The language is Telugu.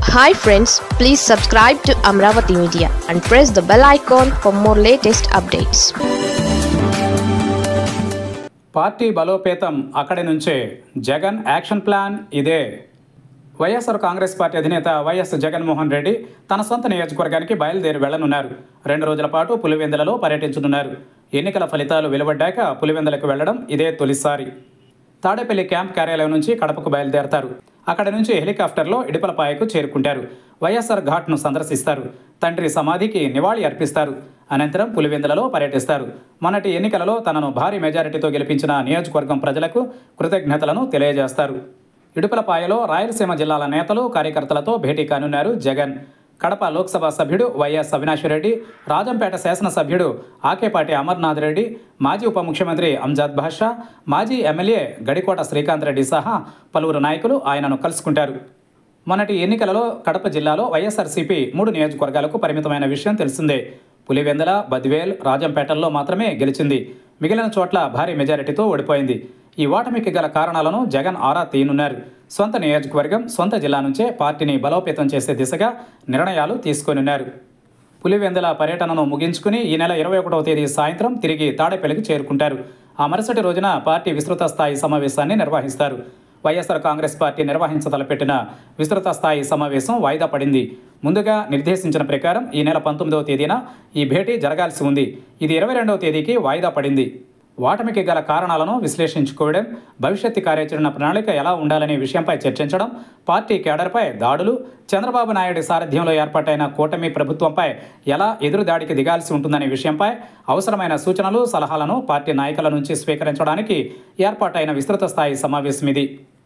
Hi friends, please subscribe to Amravati Media and press the bell icon for more latest updates. Party బలోపేతం అక్కడి నుంచే జగన్ యాక్షన్ ప్లాన్ ఇదే. వైఎస్ఆర్ కాంగ్రెస్ పార్టీ అధినేత వైఎస్ జగన్మోహన్ రెడ్డి తన సొంత నియోజకవర్గానికి బయలుదేరి వెళ్లనున్నారు. 2 రోజుల పాటు పులివెందులలో పర్యటించనున్నారు. ఎన్నికల ఫలితాలు వెలువడ్డాక పులివెందులకు వెళ్లడం ఇదే తొలిసారి. తాడేపల్లి క్యాంప్ కార్యాలయం నుంచి కడపకు బయలుదేరతారు. అక్కడి నుంచి హెలికాప్టర్లో ఇడుపలపాయకు చేరుకుంటారు. వైఎస్ఆర్ ఘాట్ను సందర్శిస్తారు. తండ్రి సమాధికి నివాళి అర్పిస్తారు. అనంతరం పులివెందులలో పర్యటిస్తారు. మొన్నటి ఎన్నికలలో తనను భారీ మెజారిటీతో గెలిపించిన నియోజకవర్గం ప్రజలకు కృతజ్ఞతలను తెలియజేస్తారు. ఇడుపలపాయలో రాయలసీమ జిల్లాల నేతలు, కార్యకర్తలతో భేటీ కానున్నారు జగన్. కడప లోక్సభ సభ్యుడు వైఎస్ అవినాష్ రెడ్డి, రాజంపేట శాసనసభ్యుడు ఆకేపాటి అమర్నాథ్ రెడ్డి, మాజీ ఉప ముఖ్యమంత్రి అంజాద్ బాషా, మాజీ ఎమ్మెల్యే గడికోట శ్రీకాంత్ రెడ్డి సహా పలువురు నాయకులు ఆయనను కలుసుకుంటారు. మొన్నటి ఎన్నికలలో కడప జిల్లాలో వైఎస్ఆర్సీపీ 3 నియోజకవర్గాలకు పరిమితమైన విషయం తెలిసిందే. పులివెందుల, బద్వేల్, రాజంపేటల్లో మాత్రమే గెలిచింది. మిగిలిన చోట్ల భారీ మెజారిటీతో ఓడిపోయింది. ఈ ఓటమికి గల కారణాలను జగన్ ఆరా తీయనున్నారు. సొంత నియోజకవర్గం, సొంత జిల్లా నుంచే పార్టీని బలోపేతం చేసే దిశగా నిర్ణయాలు తీసుకోనున్నారు. పులివెందుల పర్యటనను ముగించుకుని ఈ నెల 21వ తేదీ సాయంత్రం తిరిగి తాడేపల్లికి చేరుకుంటారు. ఆ మరుసటి రోజున పార్టీ విస్తృత స్థాయి సమావేశాన్ని నిర్వహిస్తారు. వైఎస్ఆర్ కాంగ్రెస్ పార్టీ నిర్వహించతలపెట్టిన విస్తృత స్థాయి సమావేశం వాయిదా పడింది. ముందుగా నిర్దేశించిన ప్రకారం ఈ నెల 19వ తేదీన ఈ భేటీ జరగాల్సి ఉంది. ఇది 22వ తేదీకి వాయిదా పడింది. ఓటమికి గల కారణాలను విశ్లేషించుకోవడం, భవిష్యత్తు కార్యాచరణ ప్రణాళిక ఎలా ఉండాలనే విషయంపై చర్చించడం, పార్టీ కేడర్పై దాడులు, చంద్రబాబు నాయుడు సారథ్యంలో ఏర్పాటైన కూటమి ప్రభుత్వంపై ఎలా ఎదురుదాడికి దిగాల్సి ఉంటుందనే విషయంపై అవసరమైన సూచనలు, సలహాలను పార్టీ నాయకుల నుంచి స్వీకరించడానికి ఏర్పాటైన విస్తృత స్థాయి సమావేశం ఇది.